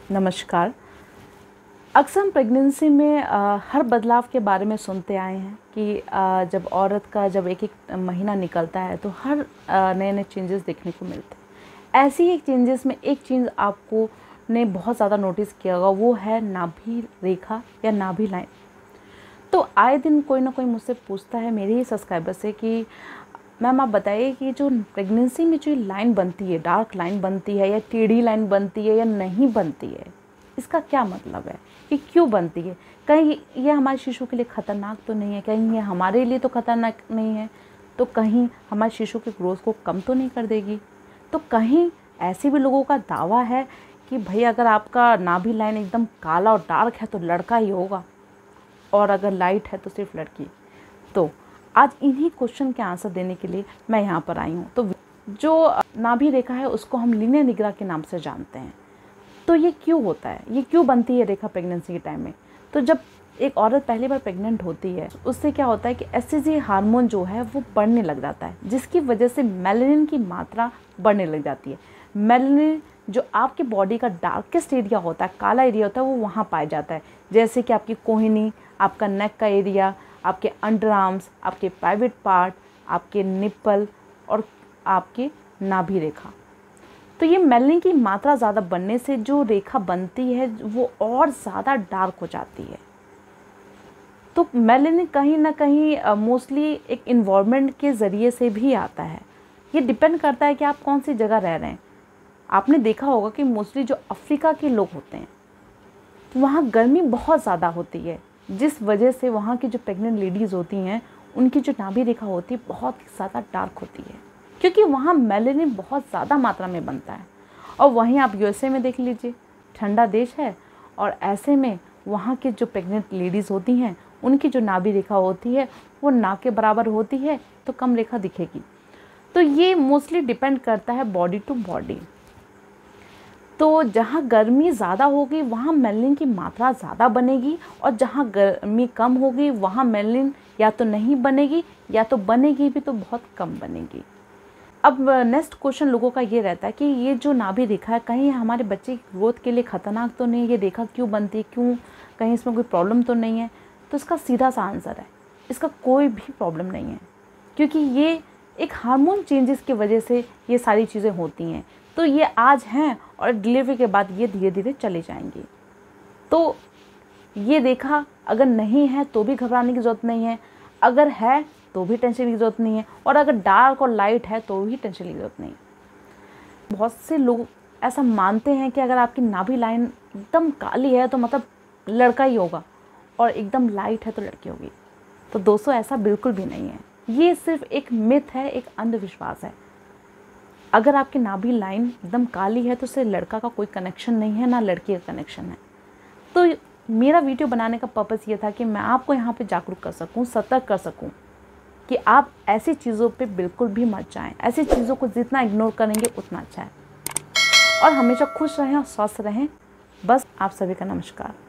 नमस्कार। अक्सर हम प्रेगनेंसी में हर बदलाव के बारे में सुनते आए हैं कि जब औरत का जब एक एक महीना निकलता है तो हर नए नए चेंजेस देखने को मिलते हैं। ऐसी एक चेंजेस में एक चीज़ आपको ने बहुत ज़्यादा नोटिस किया होगा, वो है नाभि रेखा या नाभि लाइन। तो आए दिन कोई ना कोई मुझसे पूछता है, मेरे ही सब्सक्राइबर से, कि मैम आप बताइए कि जो प्रेगनेंसी में जो लाइन बनती है, डार्क लाइन बनती है या टेढ़ी लाइन बनती है या नहीं बनती है, इसका क्या मतलब है, कि क्यों बनती है? कहीं ये हमारे शिशु के लिए ख़तरनाक तो नहीं है? कहीं ये हमारे लिए तो ख़तरनाक नहीं है? तो कहीं हमारे शिशु के ग्रोथ को कम तो नहीं कर देगी? तो कहीं ऐसे भी लोगों का दावा है कि भाई अगर आपका नाभि लाइन एकदम काला और डार्क है तो लड़का ही होगा, और अगर लाइट है तो सिर्फ लड़की। तो आज इन्हीं क्वेश्चन के आंसर देने के लिए मैं यहाँ पर आई हूँ। तो जो नाभि रेखा है उसको हम लीनियर निग्रा के नाम से जानते हैं। तो ये क्यों होता है, ये क्यों बनती है रेखा प्रेगनेंसी के टाइम में? तो जब एक औरत पहली बार प्रेग्नेंट होती है, उससे क्या होता है कि एससीजी हार्मोन जो है वो बढ़ने लग जाता है, जिसकी वजह से मेलानिन की मात्रा बढ़ने लग जाती है। मेलानिन जो आपके बॉडी का डार्केस्ट एरिया होता है, काला एरिया होता है, वो वहाँ पाया जाता है। जैसे कि आपकी कोहनी, आपका नेक का एरिया, आपके अंडर आर्म्स, आपके प्राइवेट पार्ट, आपके निप्पल और आपके नाभि रेखा। तो ये मेलानिन की मात्रा ज़्यादा बनने से जो रेखा बनती है वो और ज़्यादा डार्क हो जाती है। तो मेलानिन कहीं ना कहीं मोस्टली एक इन्वायरमेंट के ज़रिए से भी आता है। ये डिपेंड करता है कि आप कौन सी जगह रह रहे हैं। आपने देखा होगा कि मोस्टली जो अफ्रीका के लोग होते हैं वहाँ गर्मी बहुत ज़्यादा होती है, जिस वजह से वहाँ की जो प्रेग्नेंट लेडीज़ होती हैं उनकी जो नाभि रेखा होती है बहुत ज़्यादा डार्क होती है, क्योंकि वहाँ मेलानिन बहुत ज़्यादा मात्रा में बनता है। और वहीं आप यूएसए में देख लीजिए, ठंडा देश है, और ऐसे में वहाँ के जो प्रेग्नेंट लेडीज़ होती हैं उनकी जो नाभि रेखा होती है वो नाक के बराबर होती है, तो कम रेखा दिखेगी। तो ये मोस्टली डिपेंड करता है बॉडी टू बॉडी। तो जहाँ गर्मी ज़्यादा होगी वहाँ मेलानिन की मात्रा ज़्यादा बनेगी, और जहाँ गर्मी कम होगी वहाँ मेलानिन या तो नहीं बनेगी या तो बनेगी भी तो बहुत कम बनेगी। अब नेक्स्ट क्वेश्चन लोगों का ये रहता है कि ये जो नाभि रेखा है कहीं हमारे बच्चे की ग्रोथ के लिए ख़तरनाक तो नहीं, ये रेखा क्यों बनती है, क्यों, कहीं इसमें कोई प्रॉब्लम तो नहीं है? तो इसका सीधा सा आंसर है, इसका कोई भी प्रॉब्लम नहीं है, क्योंकि ये एक हार्मोन चेंजेस की वजह से ये सारी चीज़ें होती हैं। तो ये आज हैं और डिलीवरी के बाद ये धीरे धीरे चली जाएंगी। तो ये रेखा अगर नहीं है तो भी घबराने की ज़रूरत नहीं है, अगर है तो भी टेंशन की ज़रूरत नहीं है, और अगर डार्क और लाइट है तो भी टेंशन की ज़रूरत नहीं है। बहुत से लोग ऐसा मानते हैं कि अगर आपकी नाभि लाइन एकदम काली है तो मतलब लड़का ही होगा, और एकदम लाइट है तो लड़की होगी। तो दोस्तों ऐसा बिल्कुल भी नहीं है, ये सिर्फ एक मिथ है, एक अंधविश्वास है। अगर आपकी नाभि लाइन एकदम काली है तो उससे लड़का का कोई कनेक्शन नहीं है, ना लड़की का कनेक्शन है। तो मेरा वीडियो बनाने का पर्पस ये था कि मैं आपको यहाँ पे जागरूक कर सकूँ, सतर्क कर सकूँ कि आप ऐसी चीज़ों पे बिल्कुल भी मत जाएं। ऐसी चीज़ों को जितना इग्नोर करेंगे उतना अच्छा है, और हमेशा खुश रहें और स्वस्थ रहें। बस आप सभी का नमस्कार।